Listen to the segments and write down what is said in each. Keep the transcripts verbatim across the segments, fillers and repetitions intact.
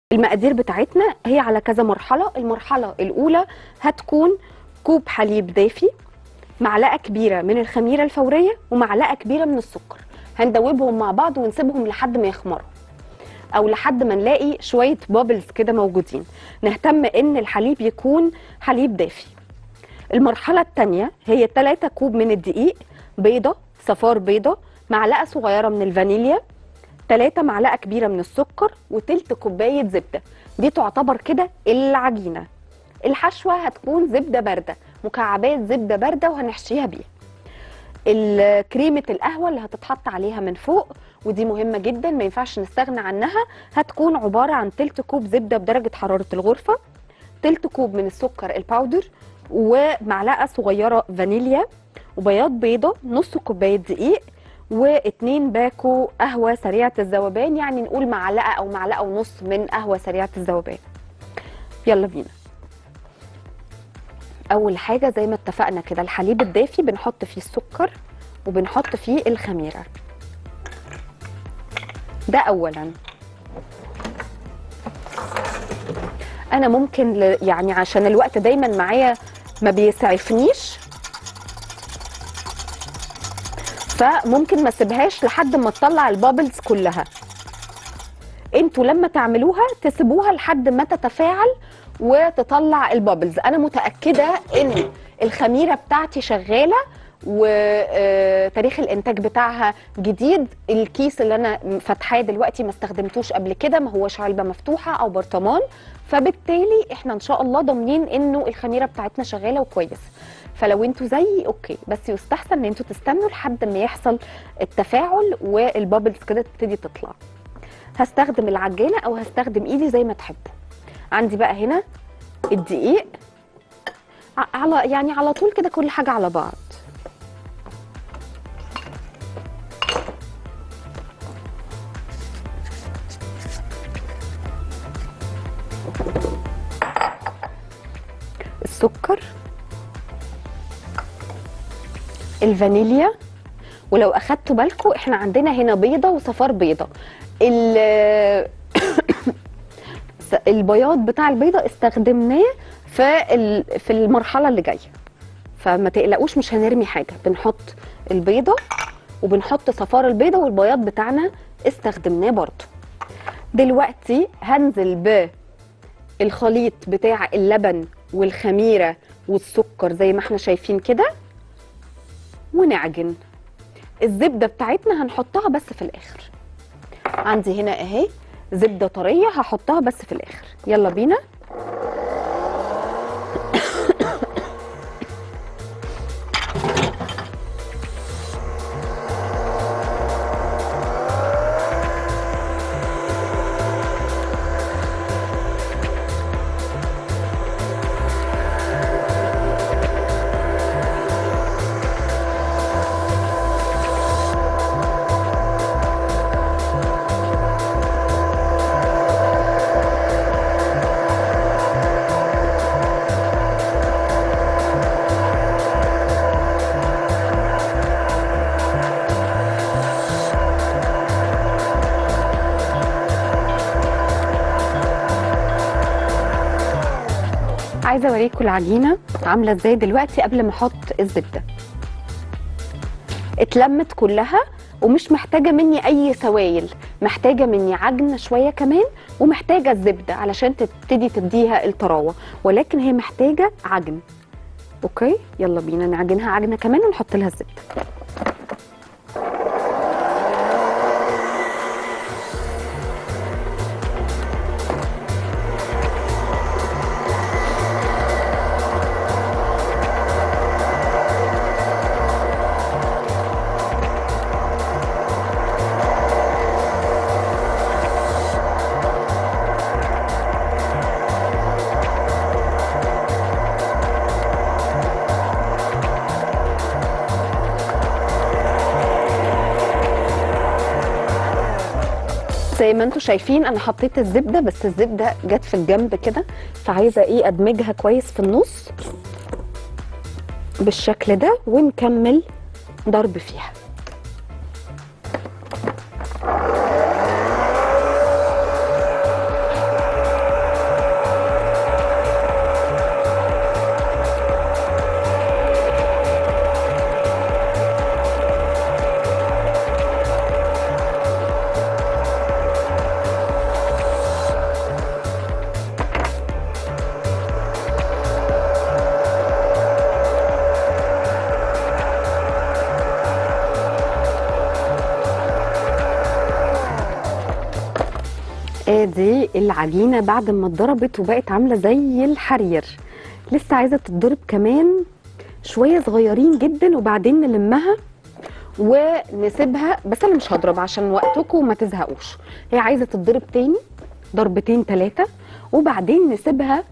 المقادير بتاعتنا هي على كذا مرحله. المرحله الاولى هتكون كوب حليب دافي، معلقه كبيره من الخميره الفوريه، ومعلقه كبيره من السكر. هندوبهم مع بعض ونسيبهم لحد ما يخمروا او لحد ما نلاقي شويه بابلز كده موجودين. نهتم ان الحليب يكون حليب دافي. المرحله الثانيه هي ثلاثة كوب من الدقيق، بيضه، صفار بيضه، معلقه صغيره من الفانيليا، ثلاثة معلقه كبيره من السكر، وتلت كوبايه زبده. دي تعتبر كده العجينه. الحشوه هتكون زبده بارده، مكعبات زبده بارده وهنحشيها بيها. كريمه القهوه اللي هتتحط عليها من فوق، ودي مهمه جدا ما ينفعش نستغنى عنها، هتكون عباره عن تلت كوب زبده بدرجه حراره الغرفه، تلت كوب من السكر الباودر، ومعلقه صغيره فانيليا، وبياض بيضه، نص كوبايه دقيق، واتنين باكو قهوه سريعه الذوبان، يعني نقول معلقه او معلقه ونص من قهوه سريعه الذوبان. يلا بينا. اول حاجه زي ما اتفقنا كده، الحليب الدافي بنحط فيه السكر وبنحط فيه الخميره. ده اولا. انا ممكن ل... يعني عشان الوقت دايما معايا ما بيسعفنيش، فممكن ما اسيبهاش لحد ما تطلع البابلز كلها. انتوا لما تعملوها تسيبوها لحد ما تتفاعل وتطلع البابلز. انا متاكده ان الخميره بتاعتي شغاله وتاريخ الانتاج بتاعها جديد. الكيس اللي انا فاتحاه دلوقتي ما استخدمتوش قبل كده، ما هوش علبه مفتوحه او برطمان، فبالتالي احنا ان شاء الله ضامنين انه الخميره بتاعتنا شغاله وكويسه. فلو انتوا زيي اوكي، بس يستحسن ان انتوا تستنوا لحد ما يحصل التفاعل والبابلز كده تبتدي تطلع. هستخدم العجانه او هستخدم ايدي زي ما تحبوا. عندي بقى هنا الدقيق على يعني على طول كده كل حاجه على بعض. السكر، الفانيليا، ولو اخدتوا بالكم احنا عندنا هنا بيضه وصفار بيضه. البياض بتاع البيضه استخدمناه في في المرحله اللي جايه، فما تقلقوش مش هنرمي حاجه. بنحط البيضه وبنحط صفار البيضه، والبياض بتاعنا استخدمناه برضو. دلوقتي هنزل بالخليط بتاع اللبن والخميره والسكر زي ما احنا شايفين كده، ونعجن. الزبده بتاعتنا هنحطها بس في الاخر. عندي هنا اهي زبده طريه هحطها بس في الاخر. يلا بينا. عايزه اوريكم العجينه عامله ازاي دلوقتي قبل ما احط الزبده. اتلمت كلها ومش محتاجه مني اي سوائل، محتاجه مني عجن شويه كمان، ومحتاجه الزبده علشان تبتدي تديها الطراوه، ولكن هي محتاجه عجن. اوكي يلا بينا نعجنها عجنه كمان ونحط لها الزبده. زي ما انتم شايفين انا حطيت الزبده، بس الزبده جت في الجنب كده، فعايزه ايه ادمجها كويس في النص بالشكل ده، ونكمل ضرب فيها. والعجينه بعد ما اتضربت وبقت عامله زي الحرير لسه عايزه تتضرب كمان شويه صغيرين جدا، وبعدين نلمها ونسيبها. بس انا مش هضرب عشان وقتكم وما تزهقوش، هي عايزه تتضرب تاني ضربتين ثلاثه، وبعدين نسيبها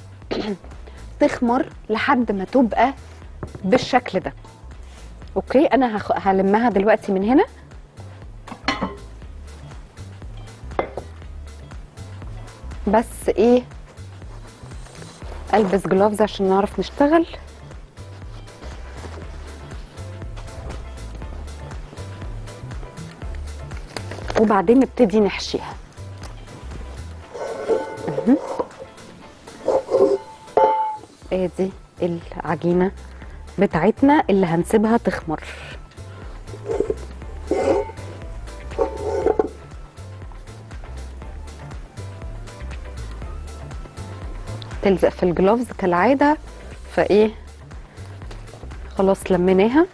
تخمر لحد ما تبقى بالشكل ده. اوكي، انا هخ... هلمها دلوقتي من هنا. بس ايه، البس جلوفز عشان نعرف نشتغل. وبعدين نبتدي نحشيها. ادي العجينه بتاعتنا اللي هنسيبها تخمر. تلزق في الجلوفز كالعاده، فايه خلاص لميناها.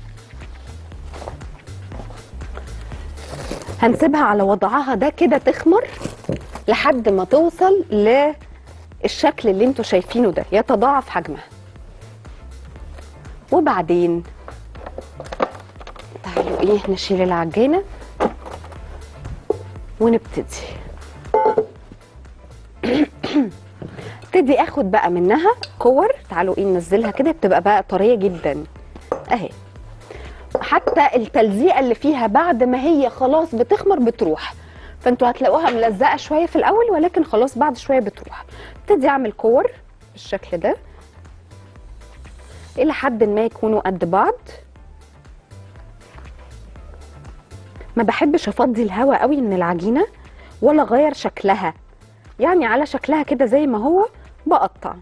هنسيبها على وضعها ده كده تخمر لحد ما توصل للشكل اللي انتوا شايفينه ده، يتضاعف حجمها. وبعدين تعالوا ايه نشيل العجينه ونبتدي ابتدي اخد بقى منها كور. تعالوا ايه ننزلها كده، بتبقى بقى طريه جدا اهي. حتى التلزيقه اللي فيها بعد ما هي خلاص بتخمر بتروح، فانتوا هتلاقوها ملزقه شويه في الاول ولكن خلاص بعد شويه بتروح. ابتدي اعمل كور بالشكل ده الى حد ما يكونوا قد بعض. ما بحبش افضي الهواء قوي من العجينه ولا اغير شكلها، يعني على شكلها كده زي ما هو بقطع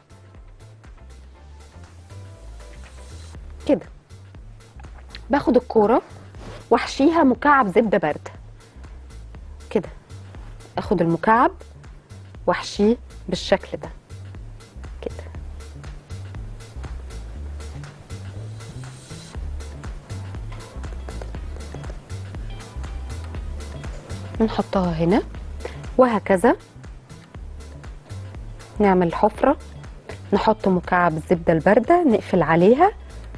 كده. باخد الكوره واحشيها مكعب زبده بارده كده. اخد المكعب واحشيه بالشكل ده كده. نحطها هنا وهكذا. نعمل حفرة، نحط مكعب الزبدة الباردة، نقفل عليها.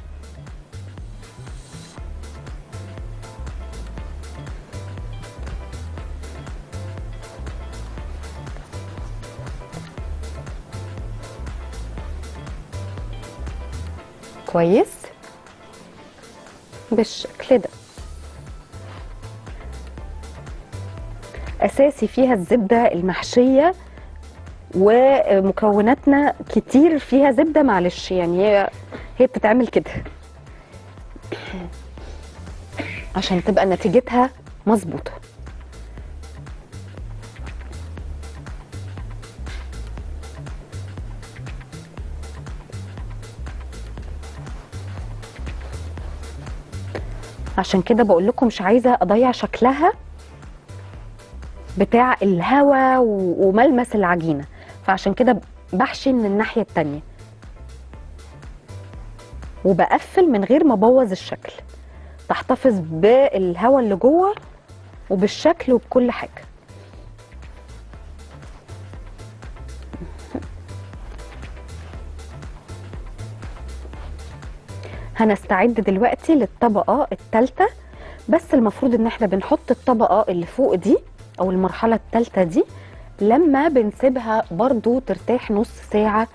كويس بالشكل ده. اساسي فيها الزبده المحشيه، ومكوناتنا كتير فيها زبده، معلش يعني هي هي بتتعمل كده عشان تبقى نتيجتها مظبوطه. عشان كده بقول لكم مش عايزه اضيع شكلها بتاع الهوا وملمس العجينه، فعشان كده بحشي من الناحيه التانيه وبقفل من غير ما ابوظ الشكل، تحتفظ بالهوا اللي جوه وبالشكل وبكل حاجه. هنستعد دلوقتي للطبقه الثالثه، بس المفروض ان احنا بنحط الطبقه اللي فوق دي او المرحله الثالثه دي لما بنسيبها برضو ترتاح نص ساعه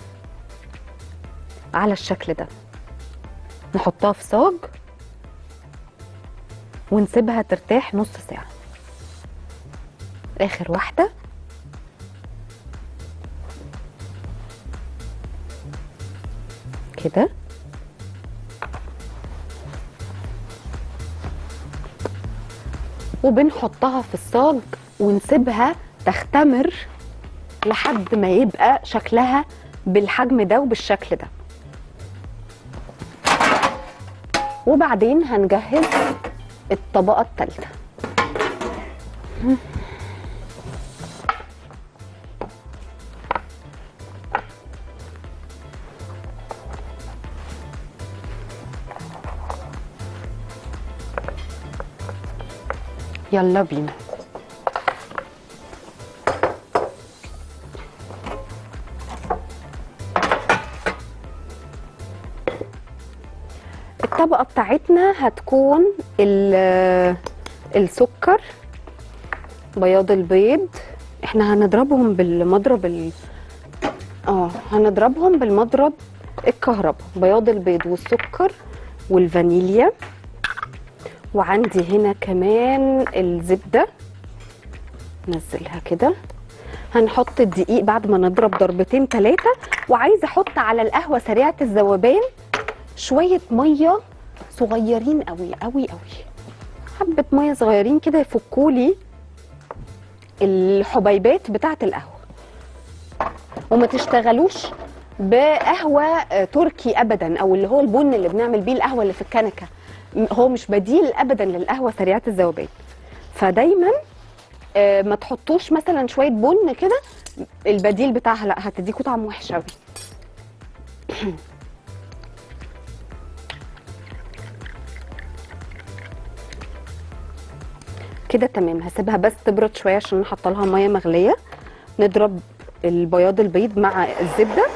على الشكل ده. نحطها في صاج ونسيبها ترتاح نص ساعه. اخر واحده كده. وبنحطها في الصاج ونسيبها تختمر لحد ما يبقى شكلها بالحجم ده وبالشكل ده. وبعدين هنجهز الطبقة الثالثة. يلا بينا. الطبقه بتاعتنا هتكون ال- السكر، بياض البيض. احنا هنضربهم بالمضرب ال... اه هنضربهم بالمضرب الكهرباء، بياض البيض والسكر والفانيليا. وعندي هنا كمان الزبده، نزلها كده. هنحط الدقيق بعد ما نضرب ضربتين ثلاثه. وعايزه احط على القهوه سريعه الذوبان شويه ميه صغيرين قوي قوي قوي، حبه ميه صغيرين كده يفكوا لي الحبيبات بتاعه القهوه. وما تشتغلوش بقهوه تركي ابدا، او اللي هو البن اللي بنعمل بيه القهوه اللي في الكنكه، هو مش بديل ابدا للقهوه سريعه الذوبان. فدايما ما تحطوش مثلا شويه بن كده البديل بتاعها، لا هتديكوا طعم وحش قوي. كده تمام. هسيبها بس تبرد شويه عشان نحط لها ميه مغليه. نضرب البياض البيض مع الزبده.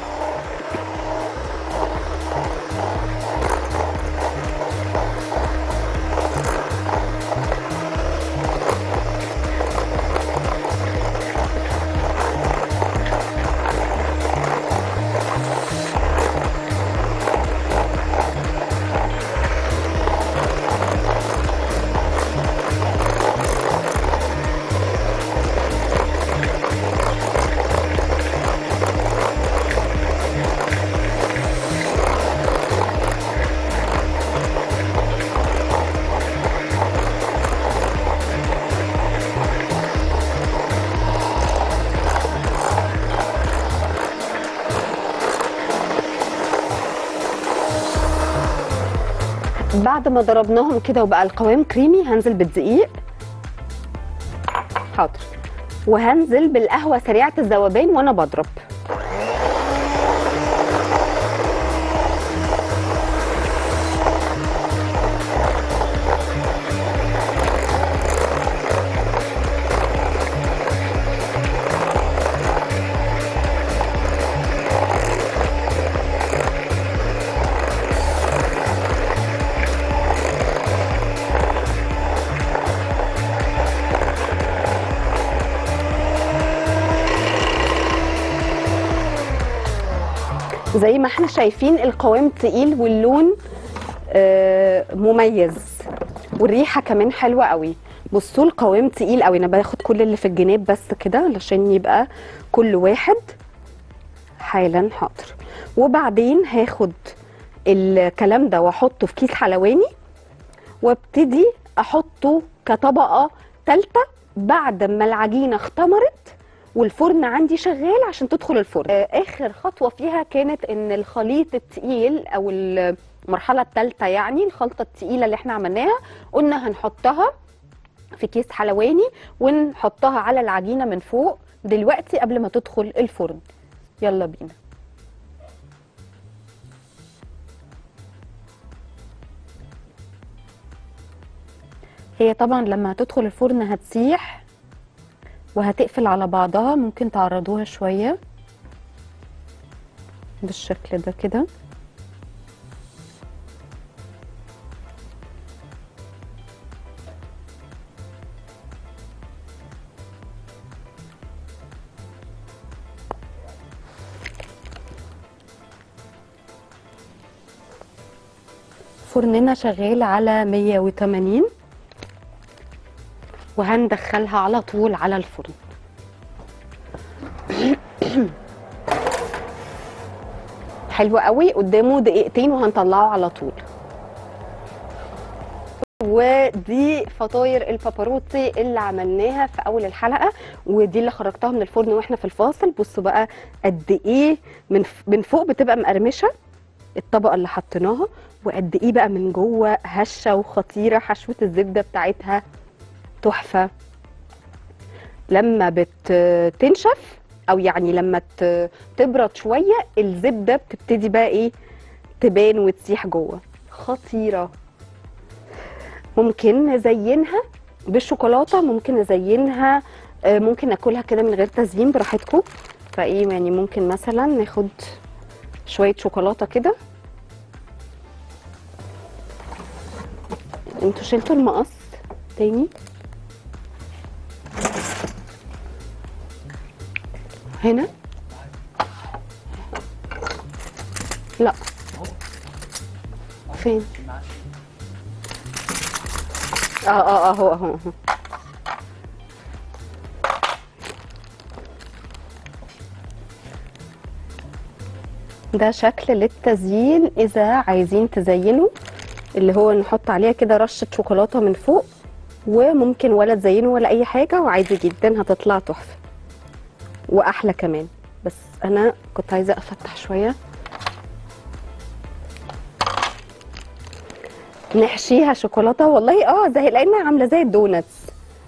بعد ما ضربناهم كده وبقى القوام كريمي، هنزل بالدقيق. حاضر. وهنزل بالقهوه سريعه الذوبان وانا بضرب. زي ما احنا شايفين القوام تقيل واللون آه مميز، والريحه كمان حلوه قوي. بصوا القوام تقيل قوي. انا باخد كل اللي في الجناب بس كده علشان يبقى كل واحد. حالا. حاضر. وبعدين هاخد الكلام ده واحطه في كيس حلواني، وابتدي احطه كطبقه ثالثه بعد ما العجينه اختمرت والفرن عندي شغال عشان تدخل الفرن. اخر خطوه فيها كانت ان الخليط التقيل او المرحله الثالثه، يعني الخلطه التقيله اللي احنا عملناها، قلنا هنحطها في كيس حلواني ونحطها على العجينه من فوق دلوقتي قبل ما تدخل الفرن. يلا بينا. هي طبعا لما هتدخل الفرن هتسيح وهتقفل على بعضها، ممكن تعرضوها شوية بالشكل ده كده. فرننا شغال على مية وتمانين وهندخلها على طول على الفرن. حلو قوي. قدامه دقيقتين وهنطلعه على طول. ودي فطاير الباباروتي اللي عملناها في اول الحلقه، ودي اللي خرجتها من الفرن واحنا في الفاصل. بصوا بقى قد ايه من من فوق بتبقى مقرمشه الطبقه اللي حطيناها، وقد ايه بقى من جوه هشه وخطيره. حشوه الزبده بتاعتها تحفه. لما بتنشف او يعني لما تبرد شويه الزبده بتبتدي بقى ايه تبان وتسيح جوه. خطيره. ممكن نزينها بالشوكولاته، ممكن نزينها، ممكن ناكلها كده من غير تزيين براحتكم. فايه يعني ممكن مثلا ناخد شويه شوكولاته كده انتوا شلتوا المقص تاني. هنا لا فين؟ اه اه اهو اهو اهو. ده شكل للتزيين اذا عايزين تزينوا، اللي هو نحط عليها كده رشة شوكولاتة من فوق، وممكن ولا تزينوا ولا اي حاجة، وعادي جدا هتطلع تحفة واحلى كمان. بس انا كنت عايزة افتح شوية. نحشيها شوكولاتة والله اه، زي لانها عاملة زي الدوناتس.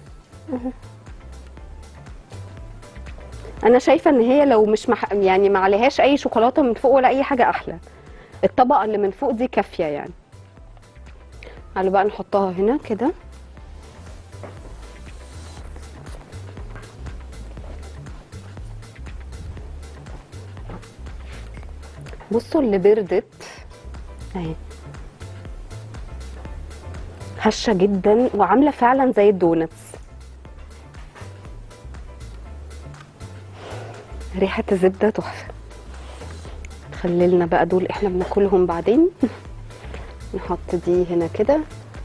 انا شايفة ان هي لو مش مح... يعني ما عليهاش اي شوكولاتة من فوق ولا اي حاجة احلى. الطبقة اللي من فوق دي كافية يعني. تعالوا بقى نحطها هنا كده. بصوا اللي بردت اهي، هشة جدا وعاملة فعلا زي الدوناتس. ريحة الزبدة تحفة. خليلنا بقى دول احنا بناكلهم بعدين. نحط دي هنا كده.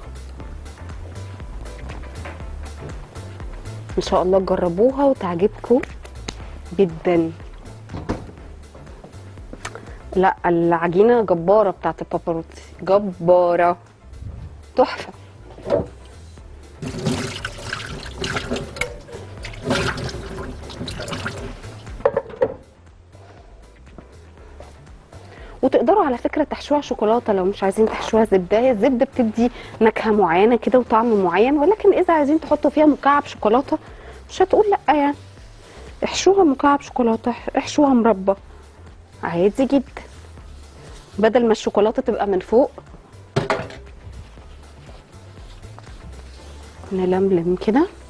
ان شاء الله تجربوها وتعجبكم جدا. لا العجينة جبارة بتاعت الباباروتي، جبارة تحفة. وتقدروا على فكرة تحشوها شوكولاتة لو مش عايزين تحشوها زبدة. هي الزبدة بتدي نكهة معينة كده وطعم معين، ولكن إذا عايزين تحطوا فيها مكعب شوكولاتة مش هتقول لأ يعني. احشوها مكعب شوكولاتة، احشوها مربى، عادي جدا. بدل ما الشوكولاتة تبقى من فوق. نلملم كده.